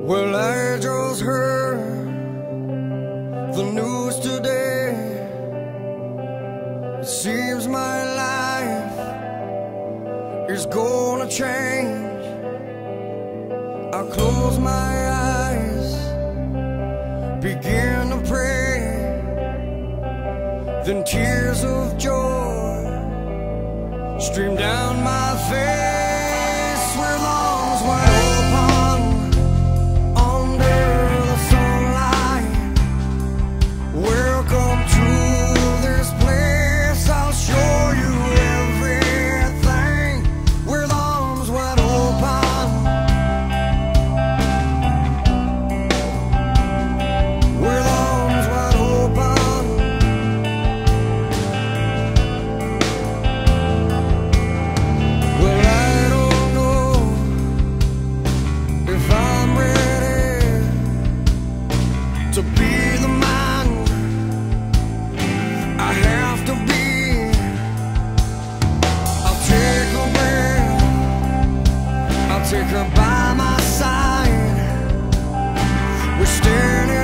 Well, I just heard the news today. It seems my life is gonna change. I close my eyes, begin to pray, then tears of joy stream down my face. With arms wide open under the sunlight, welcome to this place. I'll show you everything. With arms wide open, with arms wide open. Well, I don't know if I'm ready to be the man I have to be. I'll take a breath, I'll take her by my side. We're standing